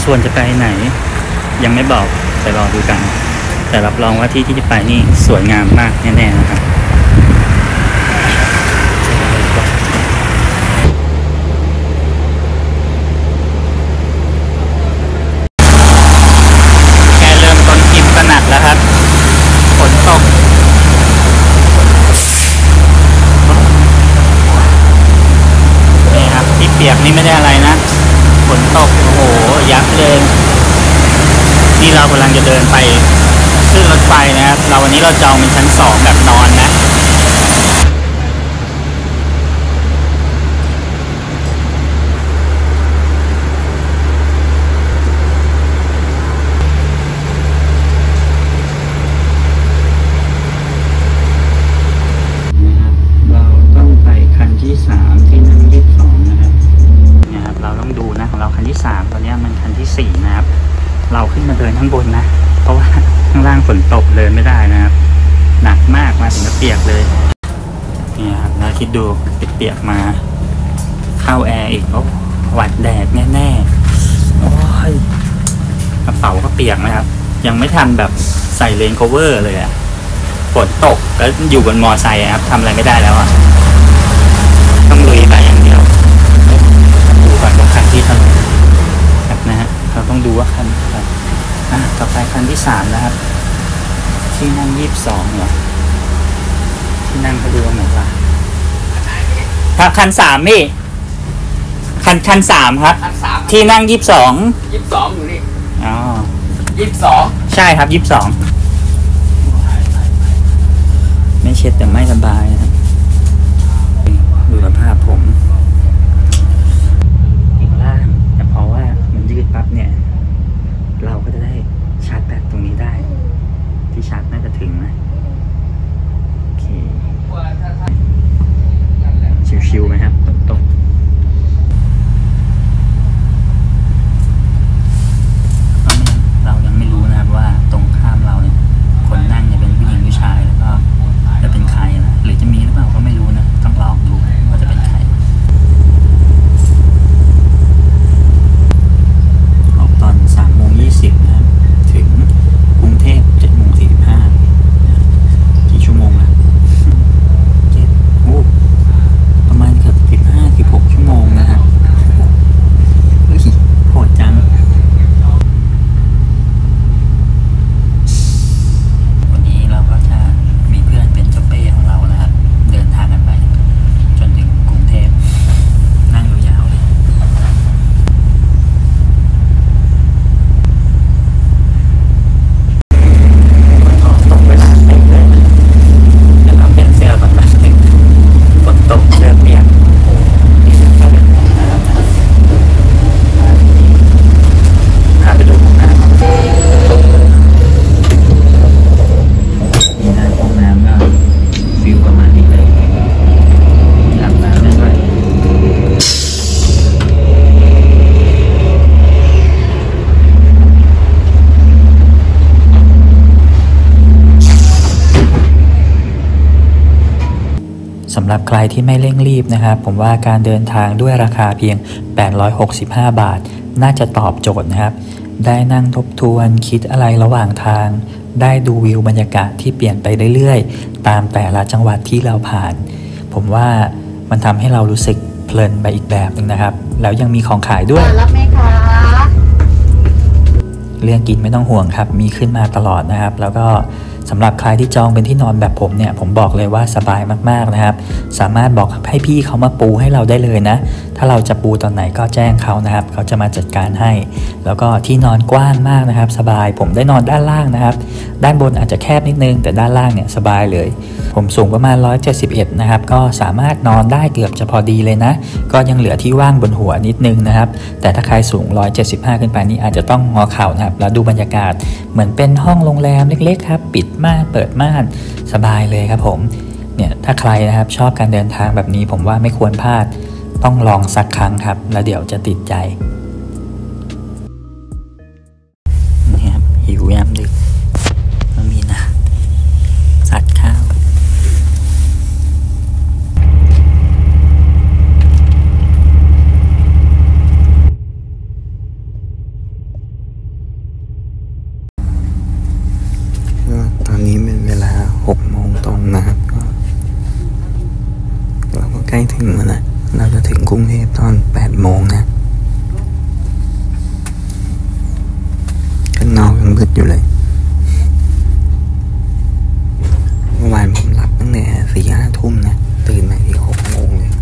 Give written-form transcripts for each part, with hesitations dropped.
ส่วนจะไปไหนยังไม่บอกแต่รอดูกันแต่รับรองว่าที่จะไปนี่สวยงามมากแน่ๆนะครับแกเริ่มต้นกินตระหนักแล้วครับฝนตกนี่ครับที่เปียกนี่ไม่ได้อะไรนะฝนตกโอ้โหยับเลยนี่เรากำลังจะเดินไปขึ้นรถไฟนะครับวันนี้เราจองเป็นชั้น2แบบนอนนะเราต้องไปคันที่3ที่นั่ง22นะครับนะครับเราต้องดูนะของเราคันที่3ตอนนี้มันคันที่4นะครับเราขึ้นมาเดินข้างบนนะเพราะว่าข้างล่างฝนตกเดินไม่ได้นะครับหนักมากมาถึงจะเปียกเลยนี่ครับแล้วคิดดูเปียกมาเข้าแอร์อีกโอ้หวัดแดดแน่ๆโอ้ยกระเป๋าก็เปียกนะครับยังไม่ทันแบบใส่เรนโคเวอร์เลยอะฝนตกแล้วอยู่บนมอไซค์ครับทำอะไรไม่ได้แล้วอะต้องลุยไปอย่างเดียวดูก่อนว่าคันที่เท่าไหร่ครับนะฮะเราต้องดูว่าคันต่อไปคันที่3นะครับที่นั่ง22เหรอที่นั่งเขาดูว่าเหมือนกันครับคัน3พี่คัน3ครับที่นั่ง22 อยู่นี่อ๋อ 22 ใช่ครับ22ไม่เช็ดแต่ไม่สบายนะครับดูสภาพผมอีกล่างแต่เพราะว่ามันยืดปั๊บเนี่ยเราก็จะได้ชาร์จแบตตรงนี้ได้ที่ชาร์จน่าจะถึงนะโอเคชิวๆไหมครับตรงเรายังไม่รู้นะครับว่าตรงข้ามเราเนี่ยคนนั่งเนี่ยเป็นผู้หญิงผู้ชายแล้วก็จะเป็นใครนะหรือจะมีหรือเปล่าก็ไม่รู้นะต้องลองดูว่าจะเป็นใครออกตอน3:20นะครับถึงกรุงเทพ7:45กี่ชั่วโมงล่ะประมาณเกือบ15-16 ชั่วโมงนะครับโหดจังวันนี้เราก็จะมีเพื่อนเป็นเจ้าเป้ของเรานะครับเดินทางกันไปจนถึงกรุงเทพนั่งยาวๆเลยตกเวลาเต็มเลยเดี๋ยวเราเปลี่ยนเสื้อก่อนนะฝนตกเสื้อเปียกพาไปดูห้องน้ำนี่นะห้องน้ำก็ฟิลประมาณนี้เลยอาบน้ำได้ด้วยสำหรับใครที่ไม่เร่งรีบนะครับผมว่าการเดินทางด้วยราคาเพียง865 บาทน่าจะตอบโจทย์นะครับได้นั่งทบทวนคิดอะไรระหว่างทางได้ดูวิวบรรยากาศที่เปลี่ยนไปเรื่อยๆตามแต่ละจังหวัดที่เราผ่านผมว่ามันทำให้เรารู้สึกเพลินไปอีกแบบนึงนะครับแล้วยังมีของขายด้วยรับไหมคะเรื่องกินไม่ต้องห่วงครับมีขึ้นมาตลอดนะครับแล้วก็สำหรับใครที่จองเป็นที่นอนแบบผมเนี่ยผมบอกเลยว่าสบายมากๆนะครับสามารถบอกให้พี่เขามาปูให้เราได้เลยนะถ้าเราจะปูตอนไหนก็แจ้งเขานะครับเขาจะมาจัดการให้แล้วก็ที่นอนกว้างมากนะครับสบายผมได้นอนด้านล่างนะครับด้านบนอาจจะแคบนิดนึงแต่ด้านล่างเนี่ยสบายเลยผมสูงประมาณ171นะครับก็สามารถนอนได้เกือบจะพอดีเลยนะก็ยังเหลือที่ว่างบนหัวนิดนึงนะครับแต่ถ้าใครสูง175ขึ้นไปนี่อาจจะต้องงอเข่านะครับแล้วดูบรรยากาศเหมือนเป็นห้องโรงแรมเล็กๆครับปิดม่านเปิดม่านสบายเลยครับผมเนี่ยถ้าใครนะครับชอบการเดินทางแบบนี้ผมว่าไม่ควรพลาดต้องลองสักครั้งครับแล้วเดี๋ยวจะติดใจนี่ครับหิวยามดึกต้องมีนะสัดข้าวถึงแล้วนะเราจะถึงกรุงเทพตอน8 โมงนะข้างนอกยังมืดอยู่เลยเมื่อวานผมหลับตั้งแต่4-5 ทุ่มนะตื่นมาที่6 โมงเลย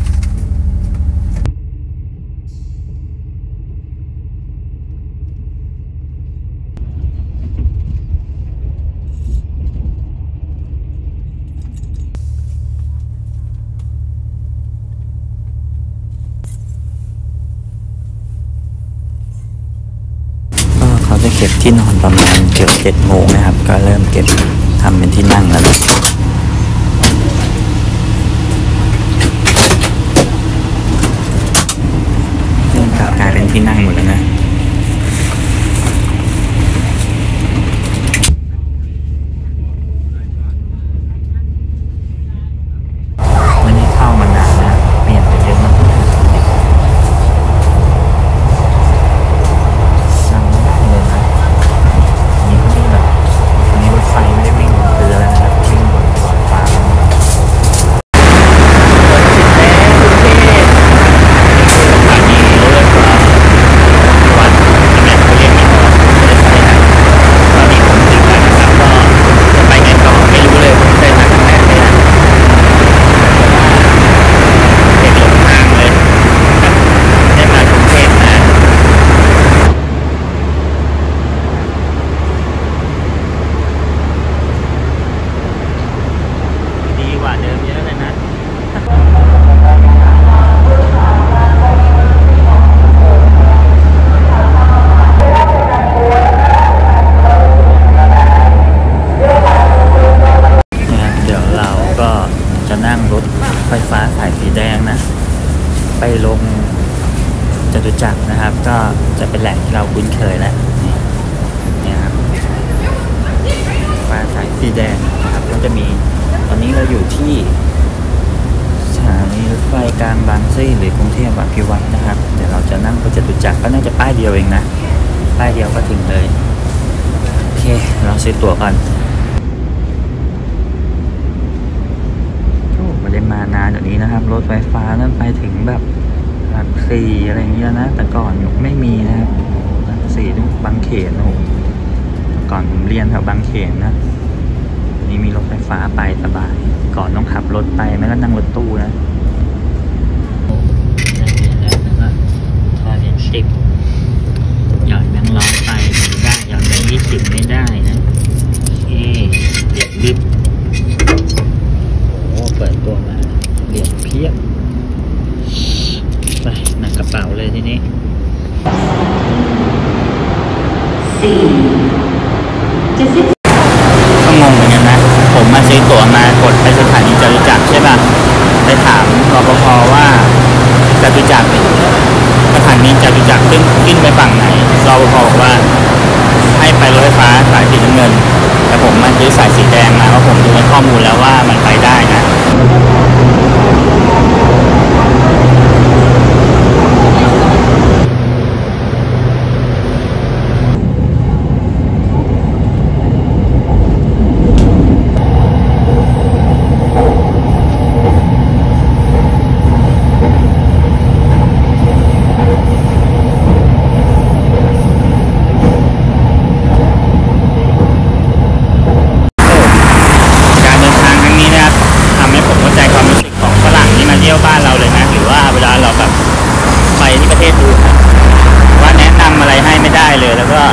เขาจะเก็บที่นอนประมาณเกือบ7 โมงนะครับก็เริ่มเก็บทำเป็นที่นั่งแล้วนะเริ่มกลายเป็นที่นั่งหมดแล้วนะไม่ได้เข้ามานานนะเปลี่ยนไปเยอะมากไฟฟ้าสายสีแดงนะไปลงจตุจักรนะครับก็จะเป็นแหล่งที่เราคุ้นเคยแล้วนี่ครับไฟฟ้าสายสีแดงนะครับก็จะมีตอนนี้เราอยู่ที่สถานีรถไฟกลางบางซื่อหรือกรุงเทพอภิวัฒน์นะครับเดี๋ยวเราจะนั่งไปจตุจักรก็น่าจะป้ายเดียวเองนะป้ายเดียวก็ถึงเลยโอเคเราซื้อตั๋วก่อนไม่ได้มานานแบบนี้นะครับรถไฟฟ้าเริ่มไปถึงแบบหลักสี่อะไรอย่างเงี้ยนะแต่ก่อนไม่มีนะครับหลักสี่ต้องบางเขนโอ้ก่อนผมเรียนแถวบางเขนนะนี่มีรถไฟฟ้าไปสบายก่อนต้องขับรถไปไม่ก็นั่งรถตู้นะถ้าเหรียญ10หยอดแบงค์100ไปไม่ได้หยอดแบงค์20ไม่ได้นะเหรียญดิบเปิดตัวมาเหรียญเพียบไปหนักกระเป๋าเลยทีนี้ก็งงเหมือนกันนะผมมาซื้อตั๋วมากดไปสถานีจตุจักรใช่ป่ะไปถามรปภ.ว่าจตุจักรสถานีจตุจักรขึ้นไปฝั่งไหนรปภ.บอกว่าให้ไปรถไฟฟ้าสายสีน้ำเงินแต่ผมมาซื้อสายสีแดงมาเพราะผมดูในข้อมูลแล้วว่ามันไปได้นะบ้านเราเลยนะหรือว่าเวลาเราแบบไปที่ประเทศอื่นว่าแนะนำอะไรให้ไม่ได้เลยแล้วก็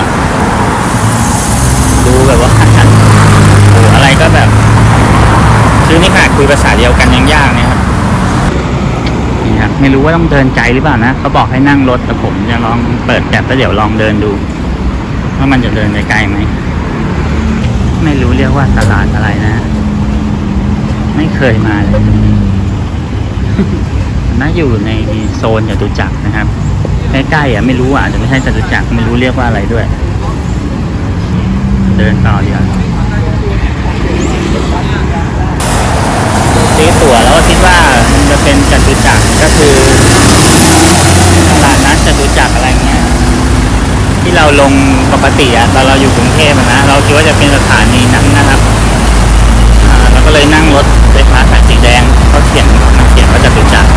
ดูแบบว่าอะไรก็แบบคือนี่ขนาดคุยภาษาเดียวกันยังยากนะครับนี่ครับไม่รู้ว่าต้องเดินไกลหรือเปล่านะเขาบอกให้นั่งรถแต่ผมจะลองเปิดแบบแล้วเดี๋ยวลองเดินดูว่ามันจะเดินไกลไหมไม่รู้เรียกว่าตลาดอะไรนะไม่เคยมาเลยน่าอยู่ในโซนจตุจักรนะครับใกล้ๆไม่รู้อาจจะไม่ใช่จตุจักรไม่รู้เรียกว่าอะไรด้วยเดินต่อดีกว่าซื้อตั๋วแล้วคิดว่ามันจะเป็นจตุจักรก็คือตลาดนัดจตุจักรอะไรเงี้ยที่เราลงปกติตอนเราอยู่กรุงเทพนะเราคิดว่าจะเป็นสถานีนั้นนะครับเราก็เลยนั่งรถไฟฟ้าสายสีแดงเขาเขียนว่าจตุจักร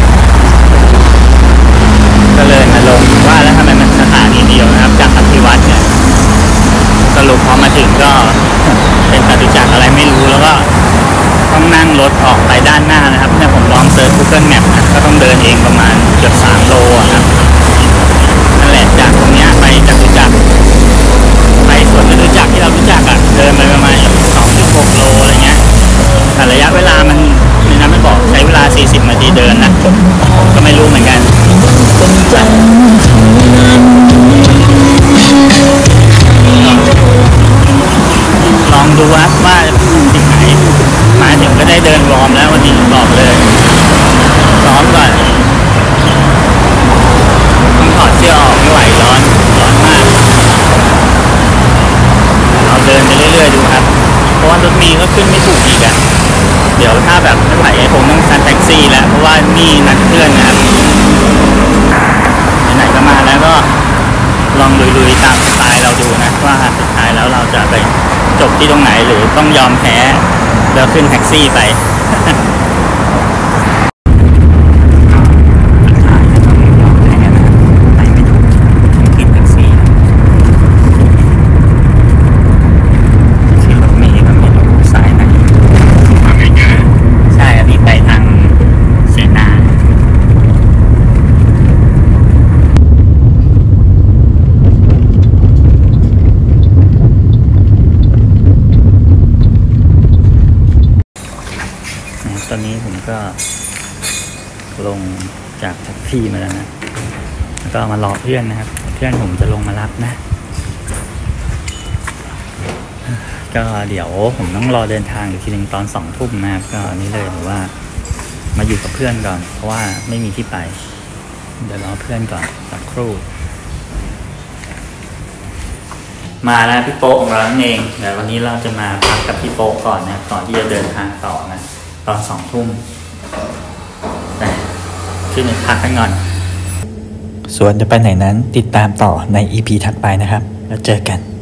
เองประมาณเกือบ3 โลอะครับนั่นแหละจากตรงเนี้ยไปจตุจักรไปสวนจตุจักรที่เรารู้จักอะเดินไปประมาณ 2.6 โลอะไรเงี้ยแต่ระยะเวลามันในนั้นไม่บอกใช้เวลา40 นาทีเดินนะก็ไม่รู้เหมือนกันลองดูว่าถึงไหนมาถึงก็ได้เดินวอร์มแล้ววันนี้บอกเลยซ้อมก่อนต้องถอดเสื้อออกไม่ไหวร้อนมากเราเดินไปเรื่อยๆดูครับเพราะว่ารถเมล์ก็ขึ้นไม่ถูกอีกอะเดี๋ยวถ้าแบบไม่ไหวผมต้องซัดแท็กซี่แล้วเพราะว่านี่นัดเพื่อนนะครับไหนๆก็มาแล้วก็ลองลุยๆตามสไตล์เราดูนะว่าสุดท้ายแล้วเราจะไปจบที่ตรงไหนหรือต้องยอมแพ้แล้วขึ้นแท็กซี่ไปตอนนี้ผมก็ลงจากแท็กซี่มาแล้วนะแล้วก็มารอเพื่อนนะครับเพื่อนผมจะลงมารับนะก็เดี๋ยวผมต้องรอเดินทางอีกทีนึงตอน2 ทุ่มนะครับก็นี่เลยผมว่ามาอยู่กับเพื่อนก่อนเพราะว่าไม่มีที่ไปเดี๋ยวรอเพื่อนก่อนสักครู่มาแล้วพี่โป๊ะของเราเองเดี๋ยววันนี้เราจะมาพักกับพี่โป๊ะก่อนนะก่อนที่จะเดินทางต่อนะตอน2 ทุ่มแต่ขึ้นไปพักกันก่อนส่วนจะไปไหนนั้นติดตามต่อใน EP ถัดไปนะครับแล้วเจอกัน